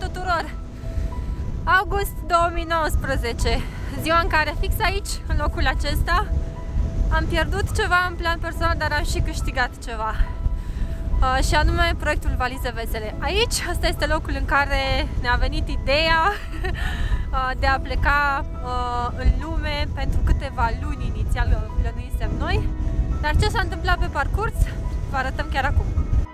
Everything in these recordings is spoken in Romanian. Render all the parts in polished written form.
tuturor! August 2019, ziua în care fix aici, în locul acesta, am pierdut ceva în plan personal, dar am și câștigat ceva. Și anume proiectul Valize Vesele. Aici, asta este locul în care ne-a venit ideea de a pleca în lume pentru câteva luni inițial plănuisem noi. Dar ce s-a întâmplat pe parcurs, vă arătăm chiar acum.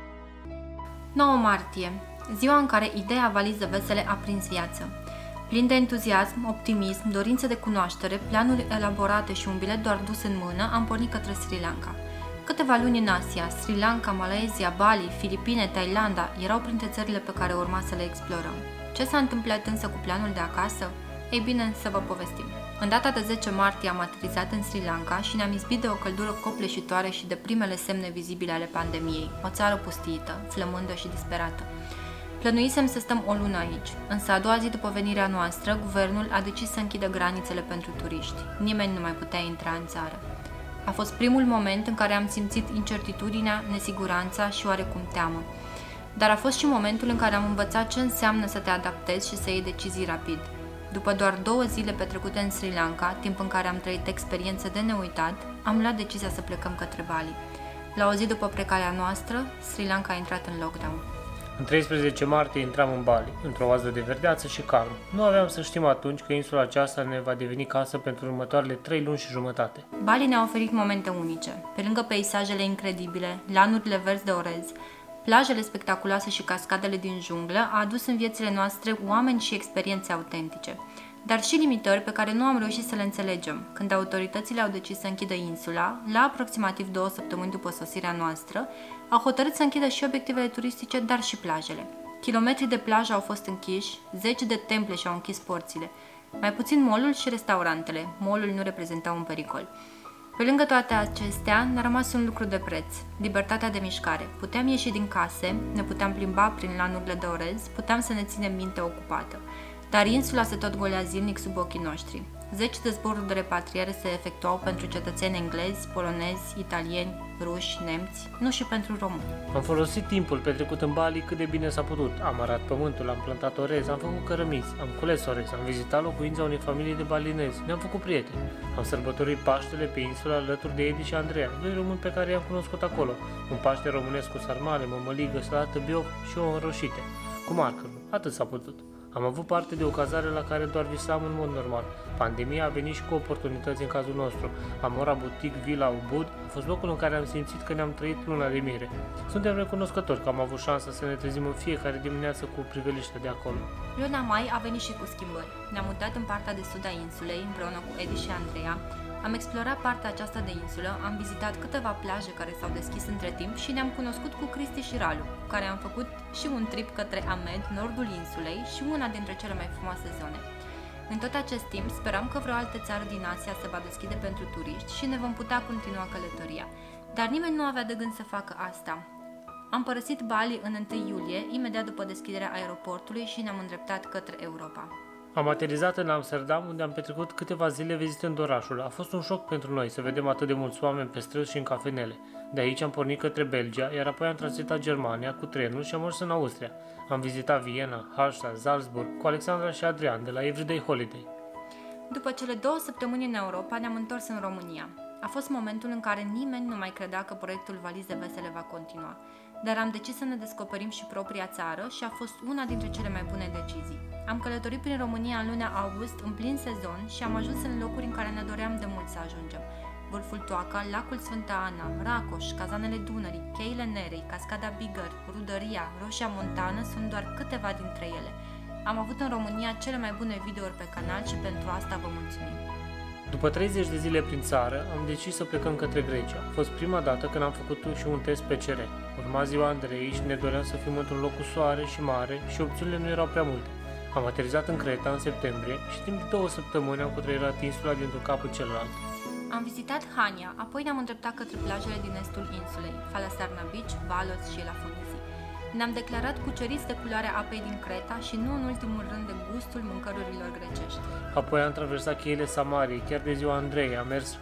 9 martie, ziua în care ideea Valize Vesele a prins viață. Plin de entuziasm, optimism, dorință de cunoaștere, planuri elaborate și un bilet doar dus în mână, am pornit către Sri Lanka. Câteva luni în Asia, Sri Lanka, Malaysia, Bali, Filipine, Thailanda erau printre țările pe care urma să le explorăm. Ce s-a întâmplat însă cu planul de acasă? Ei bine, să vă povestim. În data de 10 martie am aterizat în Sri Lanka și ne-am izbit de o căldură copleșitoare și de primele semne vizibile ale pandemiei, o țară pustiită, flămândă și disperată. Plănuisem să stăm o lună aici, însă a doua zi după venirea noastră, guvernul a decis să închidă granițele pentru turiști. Nimeni nu mai putea intra în țară. A fost primul moment în care am simțit incertitudinea, nesiguranța și oarecum teamă. Dar a fost și momentul în care am învățat ce înseamnă să te adaptezi și să iei decizii rapid. După doar 2 zile petrecute în Sri Lanka, timp în care am trăit experiențe de neuitat, am luat decizia să plecăm către Bali. La o zi după plecarea noastră, Sri Lanka a intrat în lockdown. În 13 martie intram în Bali, într-o oază de verdeață și calm. Nu aveam să știm atunci că insula aceasta ne va deveni casă pentru următoarele 3 luni și jumătate. Bali ne-a oferit momente unice. Pe lângă peisajele incredibile, lanurile verzi de orez, plajele spectaculoase și cascadele din junglă, a adus în viețile noastre oameni și experiențe autentice. Dar și limitări pe care nu am reușit să le înțelegem. Când autoritățile au decis să închidă insula, la aproximativ 2 săptămâni după sosirea noastră, au hotărât să închidă și obiectivele turistice, dar și plajele. Kilometri de plajă au fost închiși, 10 de temple și-au închis porțile. Mai puțin mall-ul și restaurantele. Mall-ul nu reprezenta un pericol. Pe lângă toate acestea, ne-a rămas un lucru de preț, libertatea de mișcare. Puteam ieși din case, ne puteam plimba prin lanurile de orez, puteam să ne ținem mintea ocupată. Dar insula se tot golea zilnic sub ochii noștri. 10 de zboruri de repatriere se efectuau pentru cetățeni englezi, polonezi, italieni, ruși, nemți, nu și pentru români. Am folosit timpul petrecut în Bali cât de bine s-a putut. Am arat pământul, am plantat orez, am făcut cărămizi, am cules orez, am vizitat locuința unei familii de balinezi, ne-am făcut prieteni. Am sărbătorit Paștele pe insula alături de Edi și Andreea, 2 români pe care i-am cunoscut acolo. Un Paște românesc cu sarmale, mămăligă, salată bioc și ouă înroșite. Cu marcărul, atât s-a putut. Am avut parte de o cazare la care doar visam în mod normal. Pandemia a venit și cu oportunități în cazul nostru. Amora Boutique Villa Ubud a fost locul în care am simțit că ne-am trăit luna de mire. Suntem recunoscători că am avut șansa să ne trezim în fiecare dimineață cu priveliștea de acolo. Luna mai a venit și cu schimbări. Ne-am mutat în partea de sud a insulei, împreună cu Edi și Andreea. Am explorat partea aceasta de insulă, am vizitat câteva plaje care s-au deschis între timp și ne-am cunoscut cu Cristi și Ralu, cu care am făcut și un trip către Amed, nordul insulei și una dintre cele mai frumoase zone. În tot acest timp speram că vreo altă țară din Asia se va deschide pentru turiști și ne vom putea continua călătoria, dar nimeni nu avea de gând să facă asta. Am părăsit Bali în 1 iulie, imediat după deschiderea aeroportului și ne-am îndreptat către Europa. Am aterizat în Amsterdam, unde am petrecut câteva zile vizitând orașul. A fost un șoc pentru noi să vedem atât de mulți oameni pe străzi și în cafenele. De aici am pornit către Belgia, iar apoi am tranzitat Germania cu trenul și am mers în Austria. Am vizitat Viena, Hallstatt, Salzburg, cu Alexandra și Adrian de la Everyday Holiday. După cele 2 săptămâni în Europa, ne-am întors în România. A fost momentul în care nimeni nu mai credea că proiectul Valize Vesele va continua. Dar am decis să ne descoperim și propria țară și a fost una dintre cele mai bune decizii. Am călătorit prin România în luna august, în plin sezon, și am ajuns în locuri în care ne doream de mult să ajungem. Vârful Toaca, lacul Sfânta Ana, Racoș, cazanele Dunării, cheile Nerei, cascada Bigăr, Rudăria, Roșia Montană sunt doar câteva dintre ele. Am avut în România cele mai bune videouri pe canal și pentru asta vă mulțumim. După 30 de zile prin țară, am decis să plecăm către Grecia. A fost prima dată când am făcut și un test PCR. Urma ziua Andrei și ne doream să fim într-un loc cu soare și mare și opțiunile nu erau prea multe. Am aterizat în Creta în septembrie și timp de 2 săptămâni am cutreierat insula dintr-un cap în celălalt. Am vizitat Hania, apoi ne-am îndreptat către plajele din estul insulei, Falasarna Beach, Valos și Elafonisi. Ne-am declarat cuceriți de culoarea apei din Creta și nu în ultimul rând de gustul mâncărurilor grecești. Apoi am traversat cheile Samariei, chiar de ziua Andrei, am mers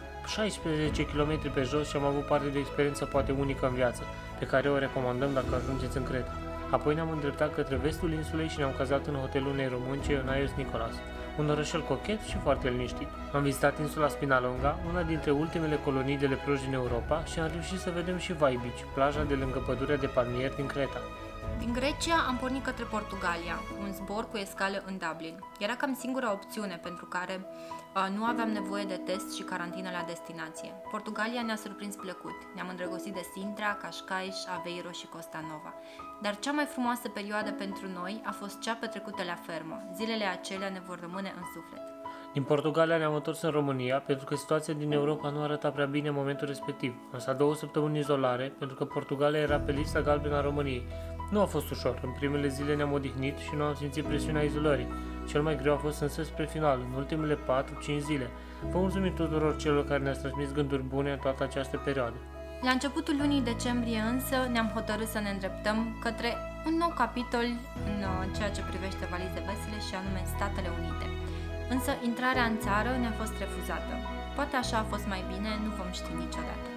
16 km pe jos și am avut parte de o experiență poate unică în viață, pe care o recomandăm dacă ajungeți în Creta. Apoi ne-am îndreptat către vestul insulei și ne-am cazat în hotelul unei românce în Aios Nicolas, un orășel cochet și foarte liniștit. Am vizitat insula Spinalonga, una dintre ultimele colonii de leproși din Europa, și am reușit să vedem și Vai Beach, plaja de lângă pădurea de palmieri din Creta. Din Grecia am pornit către Portugalia, un zbor cu escală în Dublin. Era cam singura opțiune pentru care nu aveam nevoie de test și carantină la destinație. Portugalia ne-a surprins plăcut. Ne-am îndrăgostit de Sintra, Cascais, Aveiro și Costa Nova. Dar cea mai frumoasă perioadă pentru noi a fost cea petrecută la fermă. Zilele acelea ne vor rămâne în suflet. Din Portugalia ne-am întors în România pentru că situația din Europa nu arăta prea bine în momentul respectiv. Am stat 2 săptămâni în izolare pentru că Portugalia era pe lista galbenă a României. Nu a fost ușor, în primele zile ne-am odihnit și nu am simțit presiunea izolării. Cel mai greu a fost însă spre final, în ultimele 4-5 zile. Vă mulțumim tuturor celor care ne-ați transmis gânduri bune în toată această perioadă. La începutul lunii decembrie însă ne-am hotărât să ne îndreptăm către un nou capitol în ceea ce privește valize vesele și anume Statele Unite. Însă intrarea în țară ne-a fost refuzată. Poate așa a fost mai bine, nu vom ști niciodată.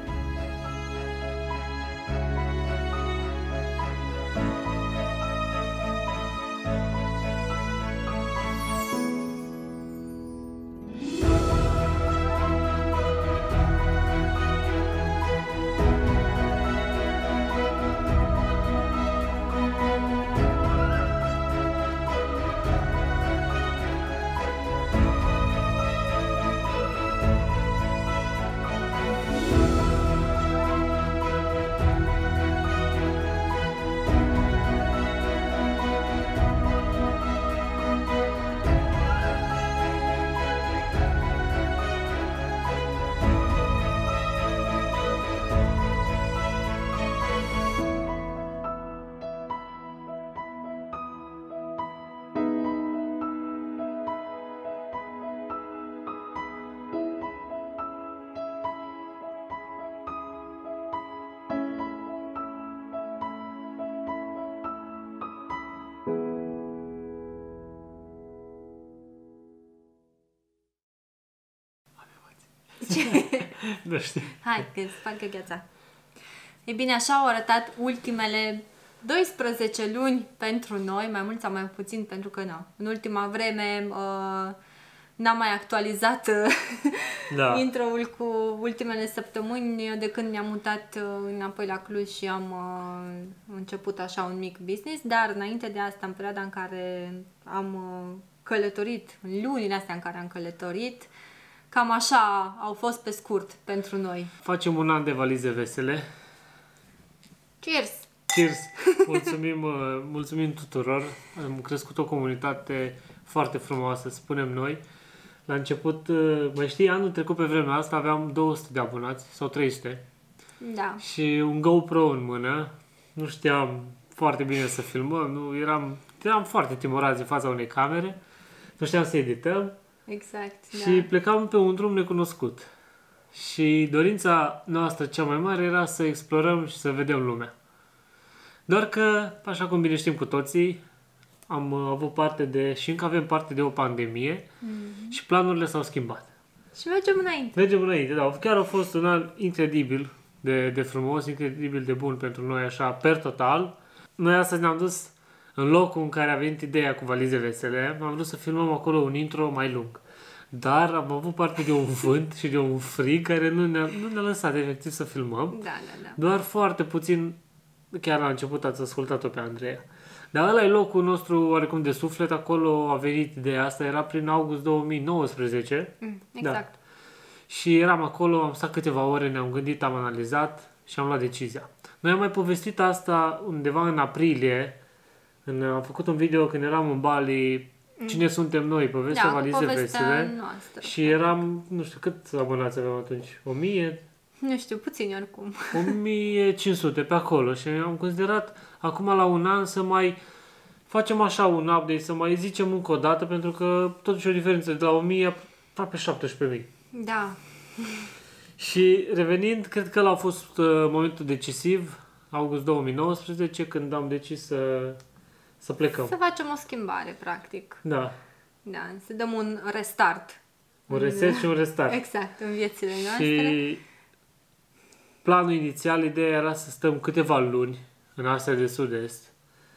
Nu știu. Hai, că spargă gheața. E bine, așa au arătat ultimele 12 luni pentru noi, mai mult sau mai puțin, pentru că nu. În ultima vreme n-am mai actualizat intro-ul cu ultimele săptămâni de când ne-am mutat înapoi la Cluj și am început așa un mic business, dar înainte de asta, în perioada în care am călătorit, în lunile astea în care am călătorit, cam așa au fost pe scurt pentru noi. Facem un an de valize vesele. Cheers! Cheers! Mulțumim tuturor. Am crescut o comunitate foarte frumoasă, spunem noi. La început, mai știi, anul trecut pe vremea asta aveam 200 de abonați sau 300. Da. Și un GoPro în mână. Nu știam foarte bine să filmăm, eram foarte timorați în fața unei camere. Nu știam să edităm. Exact, și plecam pe un drum necunoscut. Și dorința noastră cea mai mare era să explorăm și să vedem lumea. Doar că, așa cum bine știm cu toții, am avut parte și încă avem parte de o pandemie și planurile s-au schimbat. Și mergem înainte. Mergem înainte, da. Chiar a fost un an incredibil de frumos, incredibil de bun pentru noi, așa, per total. Noi astăzi ne-am dus în locul în care a venit ideea cu valize vesele. Am vrut să filmăm acolo un intro mai lung. Dar am avut parte de un vânt și de un frig care nu ne-a lăsat efectiv să filmăm. Da. Doar foarte puțin, chiar la început ați ascultat-o pe Andreea. Dar ăla e locul nostru oarecum de suflet, acolo a venit ideea asta, era prin august 2019. Exact. Da. Și eram acolo, am stat câteva ore, ne-am gândit, am analizat și am luat decizia. Noi am mai povestit asta undeva în aprilie, am făcut un video când eram în Bali, cine suntem noi, povestea valize vesele. Noastră. Și eram, nu știu, cât abonați aveam atunci? 1000? Nu știu, puțini oricum. 1500 pe acolo și am considerat acum la un an să mai facem așa un update, să mai zicem încă o dată, pentru că totuși o diferență de la 1000 aproape 17.000. Da. Și revenind, cred că ăla a fost momentul decisiv, august 2019, când am decis să plecăm. Să facem o schimbare, practic. Da. Da, să dăm un restart. Un reset și un restart. Exact, în viețile noastre. Și planul inițial, ideea era să stăm câteva luni în Asia de Sud-Est,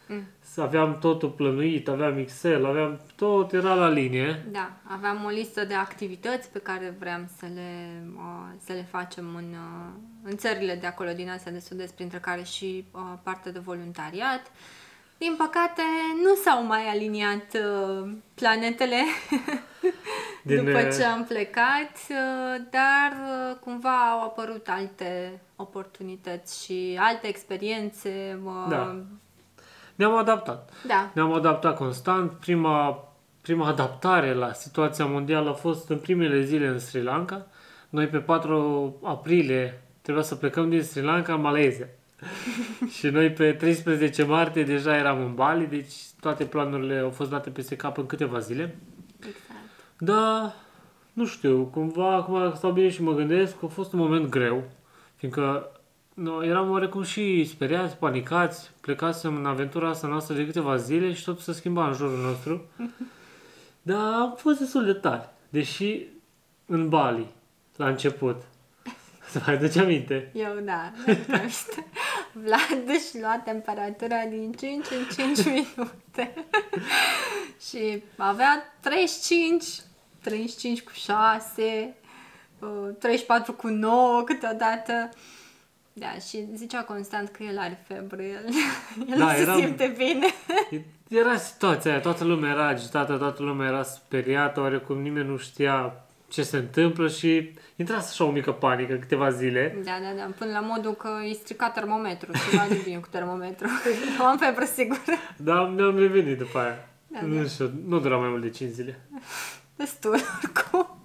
Aveam totul plănuit, aveam Excel, aveam tot, era la linie. Da, aveam o listă de activități pe care vreau să le facem în țările de acolo, din Asia de Sud-Est, printre care și partea de voluntariat. Din păcate, nu s-au mai aliniat planetele după ce am plecat, dar cumva au apărut alte oportunități și alte experiențe. Da. Ne-am adaptat. Da. Ne-am adaptat constant. Prima adaptare la situația mondială a fost în primele zile în Sri Lanka. Noi pe 4 aprilie trebuia să plecăm din Sri Lanka în Malezia. Și noi pe 13 martie deja eram în Bali, deci toate planurile au fost date peste cap în câteva zile. Exact. Da, nu știu, cumva acum stau bine și mă gândesc că a fost un moment greu, fiindcă eram oarecum și speriați, panicați, plecasem în aventura asta noastră de câteva zile și totul se schimba în jurul nostru. Dar am fost destul de tare, deși în Bali, la început. Să mai aduce aminte? Eu, da. Vlad își lua temperatura din 5 în 5 minute. Și avea 35 cu 6, 34 cu 9 câteodată. Da, și zicea constant că el are febră, el da, se simte bine. Era situația aia, toată lumea era agitată, toată lumea era speriată, oarecum nimeni nu știa ce se întâmplă și intrase așa o mică panică câteva zile. Da, până la modul că e stricat termometru, ceva nu bine cu termometru. Am febră sigur. Da, ne-am revenit după aia. Nu știu, nu dura mai mult de 5 zile. Destul, oricum.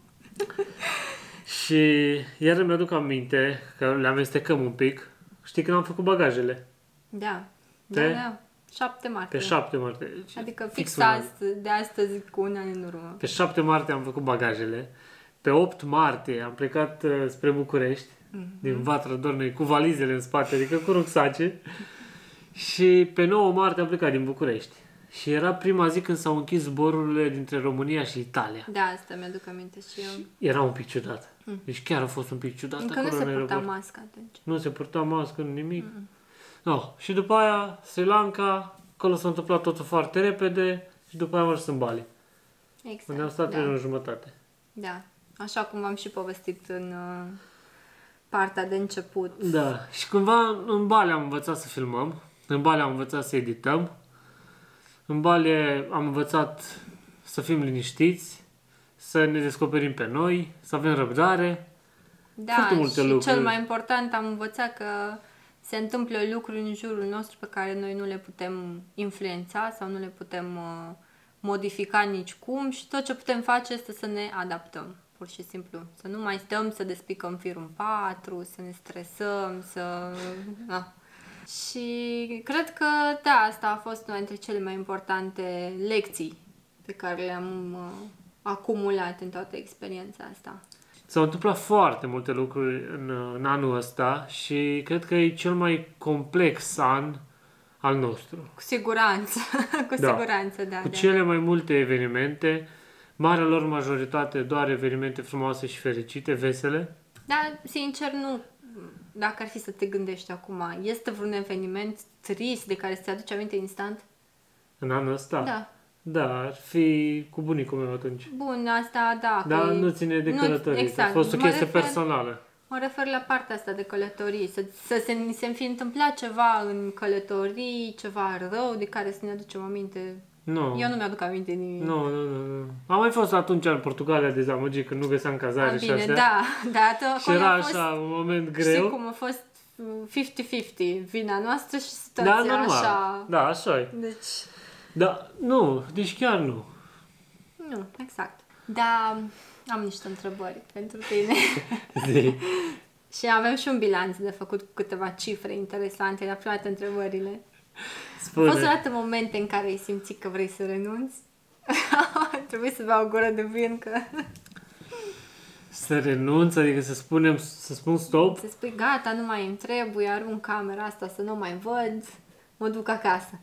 Și iar îmi aduc aminte că le amestecăm un pic. Știi când am făcut bagajele? Da. 7 martie. Pe 7 martie. Adică fix de astăzi cu un an în urmă. Pe 7 martie am făcut bagajele. Pe 8 martie am plecat spre București, din Vatra Dornei, cu valizele în spate, adică cu rucsace. Și pe 9 martie am plecat din București. Și era prima zi când s-au închis zborurile dintre România și Italia. Da, asta mi-aduc aminte și eu. Era un pic ciudat. Deci chiar a fost un pic ciudat. Încă nu se purta mască atunci. Nu se purta mască, nimic. No. Și după aia, Sri Lanka, acolo s-a întâmplat totul foarte repede și după aia am ajuns în Bali. Exact. Unde am stat 3 luni jumătate. Da. Așa cum v-am și povestit în partea de început. Da. Și cumva în Bali am învățat să filmăm. În Bali am învățat să edităm. În Bali am învățat să fim liniștiți, să ne descoperim pe noi, să avem răbdare. Da, foarte multe și lucruri. Cel mai important am învățat că se întâmplă lucruri în jurul nostru pe care noi nu le putem influența sau nu le putem modifica nicicum și tot ce putem face este să ne adaptăm, pur și simplu. Să nu mai stăm să despicăm firul în 4, să ne stresăm, Și cred că, da, asta a fost una dintre cele mai importante lecții pe care le-am acumulat în toată experiența asta. S-au întâmplat foarte multe lucruri în anul ăsta și cred că e cel mai complex an al nostru. Cu siguranță, siguranță, da. Cu cele mai multe evenimente, marea lor majoritate doar evenimente frumoase și fericite, vesele. Da, sincer, nu. Dacă ar fi să te gândești acum, este vreun eveniment trist de care ți aduce aminte instant? În anul ăsta? Da. Da, ar fi cu bunicul meu atunci. Bun, asta da. Dar nu ține de călătorii. Exact. A fost o chestie personală. Mă refer la partea asta de călătorii. Să se fi întâmplat ceva în călătorii, ceva rău de care să ne aducem aminte. Nu. Eu nu mi-aduc aminte nimic. Nu. Am mai fost atunci în Portugalia dezamăgit când nu găseam cazare și astea. Da. Și era așa un moment greu. Știi cum a fost 50-50, vina noastră și situația normal. așa. Da, așa e. Deci... Da, nu, deci chiar nu. Nu, exact. Da, am niște întrebări pentru tine. Și avem și un bilanț de făcut cu câteva cifre interesante la toate întrebările. Spune. Au fost odată momente în care ai simțit că vrei să renunți? Trebuie să beau o gură de vin că... Să renunț, adică să spun stop? Să spui gata, nu mai îmi trebuie, arunc camera asta să nu mai văd, mă duc acasă.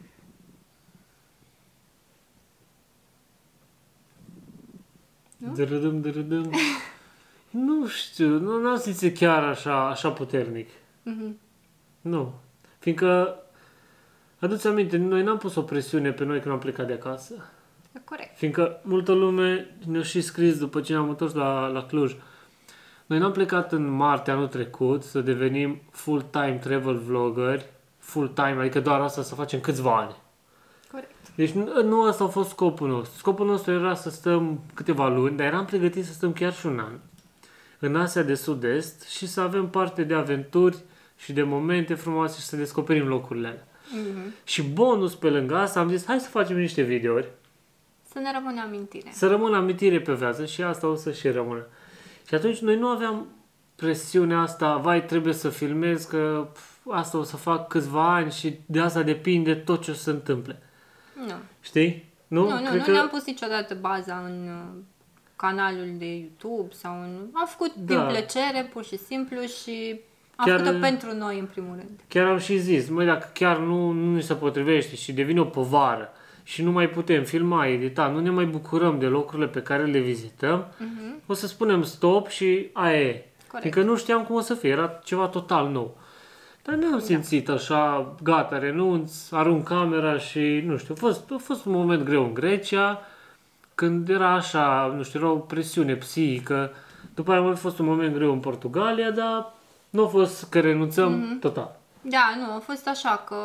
Dărâdâm. Nu știu, nu am simțit chiar așa puternic. Nu. Fiindcă adu-ți aminte, noi n-am pus o presiune pe noi când am plecat de acasă. E corect. Fiindcă multă lume ne-a și scris după ce ne-am întors la Cluj. Noi n-am plecat în martie anul trecut să devenim full-time travel vloggeri, full-time, adică doar asta să facem câțiva ani. Corect. Deci nu asta a fost scopul nostru. Scopul nostru era să stăm câteva luni, dar eram pregătiți să stăm chiar și un an în Asia de Sud-Est și să avem parte de aventuri și de momente frumoase și să descoperim locurile alea. Și bonus pe lângă asta am zis, hai să facem niște videouri. Să ne rămână amintire. Să rămână amintire pe viață și asta o să și rămână. Și atunci noi nu aveam presiunea asta, vai, trebuie să filmez, că asta o să fac câțiva ani și de asta depinde tot ce o să se întâmple. Nu. Știi? Nu Ne-am pus niciodată baza în canalul de YouTube sau în... Am făcut din plăcere, pur și simplu, și am făcut-o pentru noi, în primul rând. Chiar am și zis, măi, dacă chiar nu ni se potrivește și devine o povară și nu mai putem filma, edita, nu ne mai bucurăm de locurile pe care le vizităm, o să spunem stop și aia e. Adică nu știam cum o să fie, era ceva total nou. Dar ne-am simțit așa, gata, renunț, arunc camera și, nu știu, a fost un moment greu în Grecia, când era așa, nu știu, era o presiune psihică. După aia a fost un moment greu în Portugalia, dar nu a fost că renunțăm total. Da, nu, a fost așa că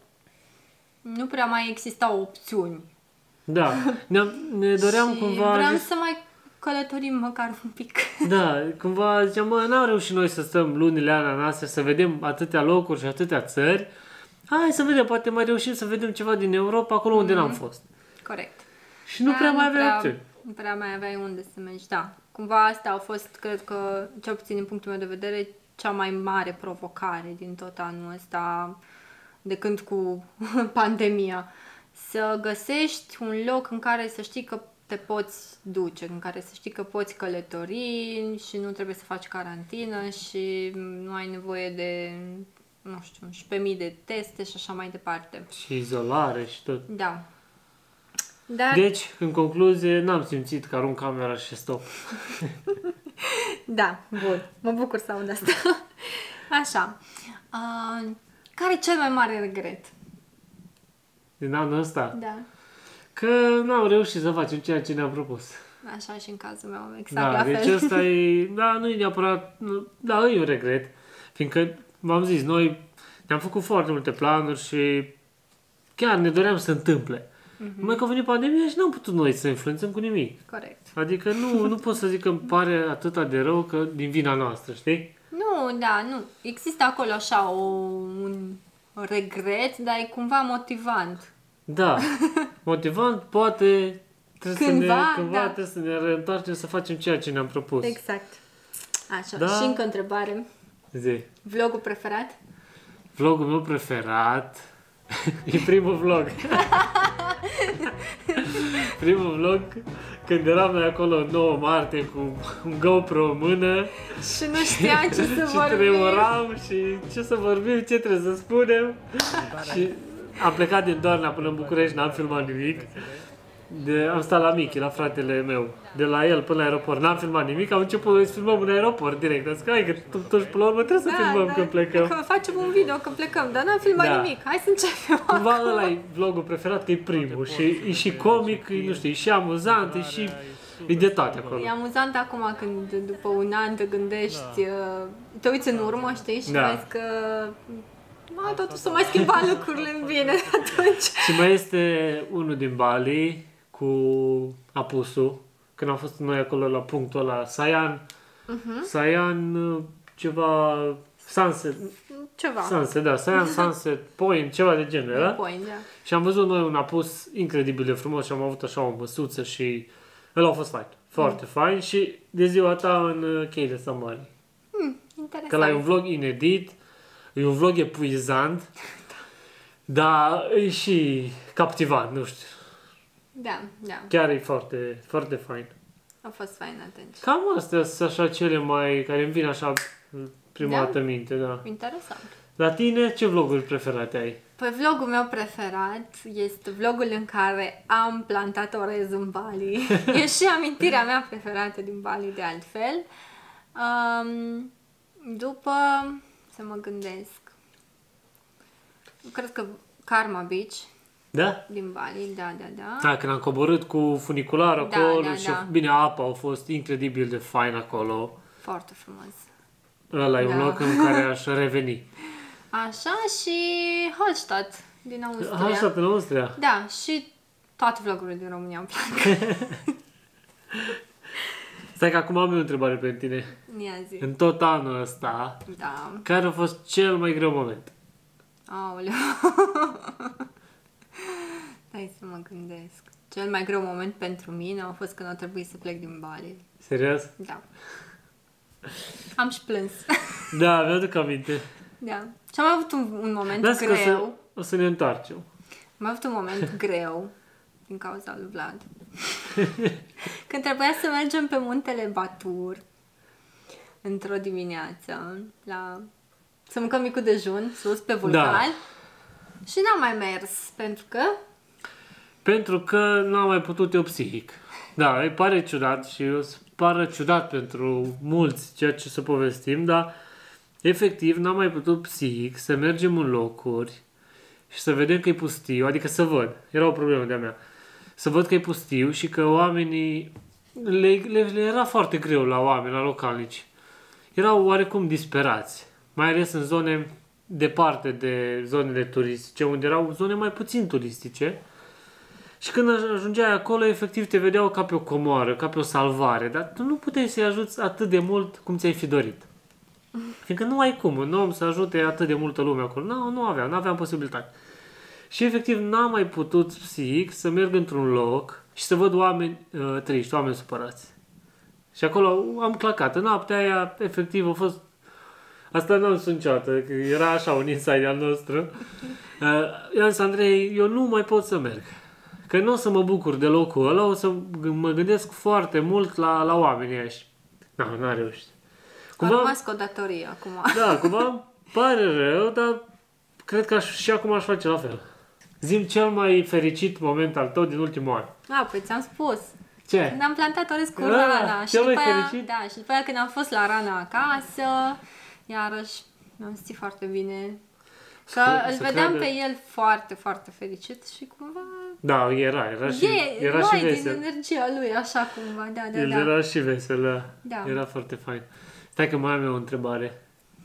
nu prea mai existau opțiuni. Da, ne doream și cumva... vreau să mai călătorim măcar un pic. Da, cumva ziceam, mă, n-am reușit noi să stăm lunile alea în Asia, să vedem atâtea locuri și atâtea țări. Hai să vedem, poate mai reușim să vedem ceva din Europa, acolo unde n-am fost. Corect. Și nu prea mai aveai opțiuni. Nu prea mai aveai unde să mergi, da. Cumva asta a fost, cred că, cel puțin din punctul meu de vedere, cea mai mare provocare din tot anul ăsta, de când cu pandemia. Să găsești un loc în care să știi că te poți duce, în care să știi că poți călători și nu trebuie să faci carantină și nu ai nevoie de, nu știu, 11.000 de teste și așa mai departe. Și izolare și tot. Da. Dar... Deci, în concluzie, n-am simțit că arunc camera și stop. Da, bun. Mă bucur să aud asta. Așa. Care e cel mai mare regret? Din anul ăsta? Da. Că n-am reușit să facem ceea ce ne-am propus. Așa și în cazul meu, exact la deci fel. ăsta e, nu e neapărat, da, e un regret. Fiindcă, v-am zis, noi ne-am făcut foarte multe planuri și chiar ne doream să se întâmple. Numai că a venit pandemia și n-am putut noi să influențăm cu nimic. Corect. Adică nu pot să zic că îmi pare atât de rău că din vina noastră, știi? Nu, da, nu. Există acolo așa un regret, dar e cumva motivant. Da, motivant, poate Cândva trebuie să ne reîntoarcem să facem ceea ce ne-am propus. Exact. Așa, Da. și încă o întrebare. Zi. Vlogul preferat? Vlogul meu preferat e primul vlog. Primul vlog când eram noi acolo în 9 martie cu un GoPro în mână Și nu știam ce să și vorbim. tremuram și ce să vorbim, ce trebuie să spunem. Și am plecat din Doarna până în București, n-am filmat nimic. Am stat la Michi, la fratele meu, de la el până la aeroport. N-am filmat nimic, am început să filmăm în aeroport direct. Am zis că, hai, că totuși până la urmă trebuie să filmăm când plecăm. Că facem un video când plecăm, dar n-am filmat nimic. Hai să începem. Cumva ăla e vlogul preferat, că e primul. Și e și comic, e, nu știu, e și amuzant, e și... E de toate acolo. E amuzant acum când după un an te gândești, te uiți în urmă, știi, și vezi că totuși s-au mai schimbat lucrurile în bine atunci. Și mai este unul din Bali cu apusul, când am fost noi acolo la punctul ăla, Saiyan ceva Sunset. Sunset, da, Saiyan Sunset Point, ceva de genul ăla. Point, da. Și am văzut noi un apus incredibil de frumos și am avut așa o măsuță și ăla a fost fain, foarte fain și de ziua ta în chei de Samari. Interesant. Că ăla e un vlog inedit, e un vlog epuizant, dar e și captivant, nu știu. Da, da. Chiar e foarte, foarte fain. A fost fain atunci. Cam astea sunt așa cele mai, care îmi vin așa prima dată în minte, da. Interesant. La tine, ce vloguri preferate ai? Păi vlogul meu preferat este vlogul în care am plantat orez în Bali. E și amintirea mea preferată din Bali, de altfel. După, să mă gândesc, cred că Karma Beach Da? din Bali, da. Da, când am coborât cu funicularul Da, acolo da, și da. bine, apa a fost incredibil de fain acolo. Foarte frumos. Ăla e un Da. loc în care aș reveni. Așa și Hallstatt din Austria. Hallstatt în Austria. Da, și toate vlogurile din România îmi plac. Stai că acum am eu o întrebare pentru tine. Ia zi. În tot anul ăsta, Da. care a fost cel mai greu moment? Aoleu. Stai să mă gândesc. Cel mai greu moment pentru mine a fost când a trebuit să plec din Bali. Serios? Da. Am și plâns. Da, mi-aduc aminte. Da. Și am avut un moment Lasă că greu. o să ne întoarcem. Am avut un moment greu din cauza lui Vlad. Când trebuia să mergem pe muntele Batur într-o dimineață să mâncăm micul dejun sus pe vulcan. Da. Și n-am mai mers Pentru că n-am mai putut eu psihic. Da, îi pare ciudat și o să pară ciudat pentru mulți ceea ce să povestim, dar efectiv n-am mai putut psihic să mergem în locuri și să vedem că e pustiu, adică să văd, era o problemă de-a mea, să văd că e pustiu și că oamenii, le era foarte greu la oameni, la localnici. Erau oarecum disperați, mai ales în zone departe de zonele turistice, unde erau zone mai puțin turistice. Și când ajungeai acolo, efectiv te vedeau ca pe o comoară, ca pe o salvare, dar tu nu puteai să-i ajuți atât de mult cum ți-ai fi dorit. Fiindcă nu ai cum, un om să ajute atât de multă lume acolo. Nu aveam posibilitate. Și efectiv n-am mai putut psihic să merg într-un loc și să văd oameni triști, oameni supărați. Și acolo am clacat. În noaptea aia, efectiv, a fost... Asta n-am spus niciodată, că era așa un inside al nostru. I-am zis, Andrei, eu nu mai pot să merg. Că nu o să mă bucur de locul ăla, o să mă gândesc foarte mult la oamenii ăia. N-a reușit. A rămas cu o datorie acum. Da, cumva pare rău, dar cred că și acum aș face la fel. Zi-mi cel mai fericit moment al tău din ultimul an. Păi ți-am spus. Ce? Când am plantat orez cu rana. Și cel mai după aia, fericit? da, și după aia când am fost la rana acasă, iarăși m-am simțit foarte bine. Că îl vedeam pe el foarte, foarte fericit și cumva... Da, era și vesel. din energia lui, așa cumva, da. El era și vesel, Da. Era foarte fain. Stai că mai am eu o întrebare.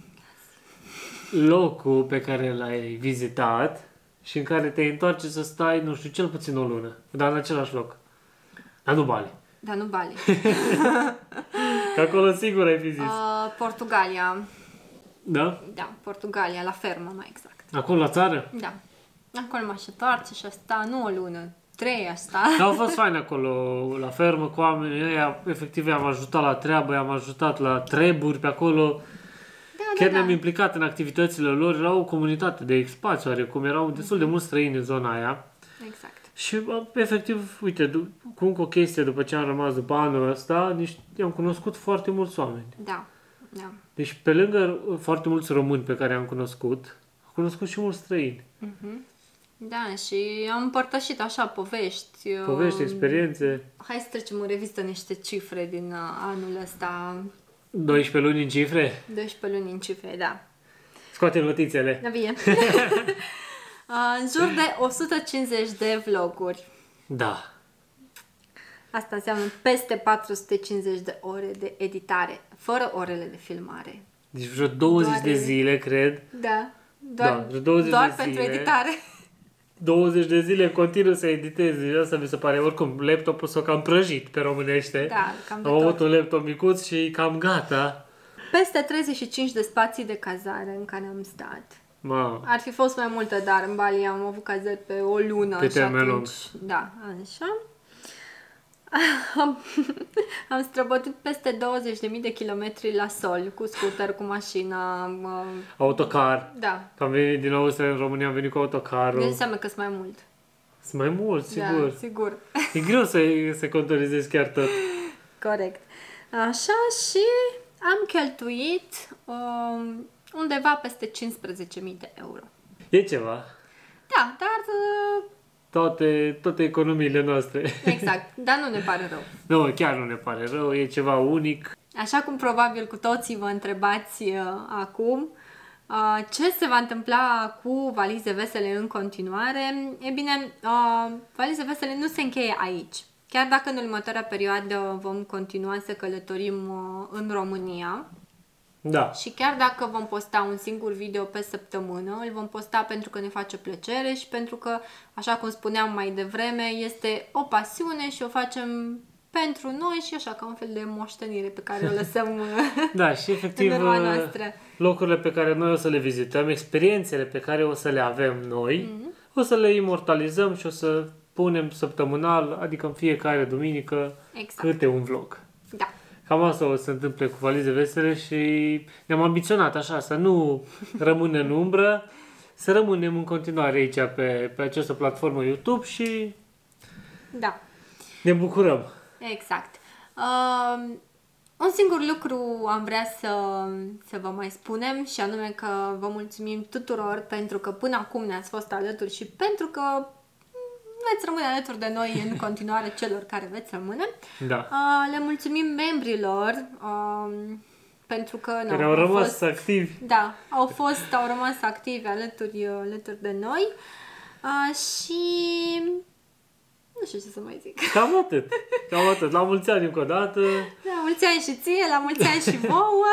Locul pe care l-ai vizitat și în care te întoarce să stai, nu știu, cel puțin o lună, dar în același loc. Dar nu Bali. Da, nu Bali. Că acolo sigur ai fi zis. Portugalia. Da? Da, Portugalia, la fermă mai exact. Acolo la țară? Da. Acolo m-aș întoarce și asta, nu o lună, 3 asta. Dar au fost fain acolo, la fermă, cu oamenii ăia, efectiv i-am ajutat la treabă, i-am ajutat la treburi pe acolo. Chiar ne-am implicat în activitățile lor, era o comunitate de expați, oarecum, erau destul de mulți străini în zona aia. Exact. Și efectiv, uite, cu încă o chestie după ce am rămas după anul ăsta, am cunoscut foarte mulți oameni. Da. Deci pe lângă foarte mulți români pe care am cunoscut și mulți străini. Da, și am împărtășit așa povești. Povești, experiențe. Hai să trecem în revistă niște cifre din anul ăsta. 12 luni în cifre? 12 luni în cifre, da. Scoate notițele. Da, bine. În jur de 150 de vloguri. Da. Asta înseamnă peste 450 de ore de editare, fără orele de filmare. Deci vreo 20 de zile, cred. Da. Vreo 20 doar de pentru zile. editare. 20 de zile continuu să editezi. Asta mi se pare. Oricum, laptopul s-a cam prăjit pe românește. Da, cam de Am avut tot. un laptop micuț și cam gata. Peste 35 de spații de cazare în care am stat. Mamă. Ar fi fost mai multe, dar în Bali am avut cazări pe o lună. Pe și termen atunci, lung. Da, așa. Am străbătut peste 20.000 de kilometri la sol, cu scooter, cu mașina. Autocar. Da. Că am venit din Austria în România, am venit cu autocarul. Deci înseamnă că sunt mai mult. Sunt mai mulți, sigur. Da, sigur. E greu să contorizezi chiar tot. Corect. Așa, și am cheltuit undeva peste 15.000 de euro. E ceva. Da, dar... Toate economiile noastre. Exact, dar nu ne pare rău. Nu, chiar nu ne pare rău, e ceva unic. Așa cum probabil cu toții vă întrebați acum, Ce se va întâmpla cu Valize Vesele în continuare? E bine, Valize Vesele nu se încheie aici. Chiar dacă în următoarea perioadă vom continua să călătorim în România, Da. și chiar dacă vom posta un singur video pe săptămână, îl vom posta pentru că ne face plăcere și pentru că, așa cum spuneam mai devreme, este o pasiune și o facem pentru noi și așa ca un fel de moștenire pe care o lăsăm Da, și efectiv în urma noastră. locurile pe care noi o să le vizităm, experiențele pe care o să le avem noi, o să le imortalizăm și o să punem săptămânal, adică în fiecare duminică, Exact. câte un vlog. Da. Cam asta o să se întâmple cu Valize Vesele și ne-am ambiționat așa, să nu rămânem în umbră, să rămânem în continuare aici pe această platformă YouTube și Da. ne bucurăm. Exact. Un singur lucru am vrea să vă mai spunem și anume că vă mulțumim tuturor pentru că până acum ne-ați fost alături și pentru că veți rămâne alături de noi în continuare celor care veți rămâne. Da. Le mulțumim membrilor pentru că Care au rămas activi. Da, au rămas activi alături de noi și nu știu ce să mai zic. Cam atât. Cam atât. La mulți ani încă o dată. La mulți ani și ție, la mulți ani și vouă.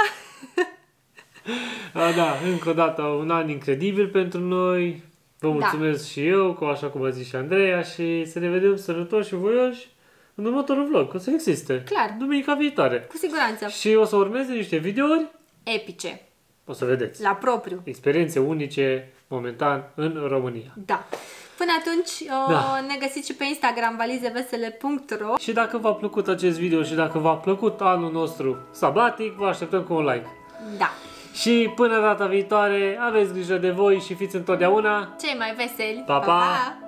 Da, încă o dată un an incredibil pentru noi. Vă mulțumesc și eu, așa cum a zis și Andreea, și să ne vedem sănătoși și voioși în următorul vlog. O să existe. Clar. Duminica viitoare. Cu siguranță. Și o să urmeze niște videouri. Epice. O să vedeți. La propriu. Experiențe unice, momentan, în România. Da. Până atunci ne găsiți și pe Instagram valizevesele.ro. Și dacă v-a plăcut acest video și dacă v-a plăcut anul nostru sabatic, vă așteptăm cu un like. Da. Și până data viitoare, aveți grijă de voi și fiți întotdeauna Cei mai veseli. Pa, pa!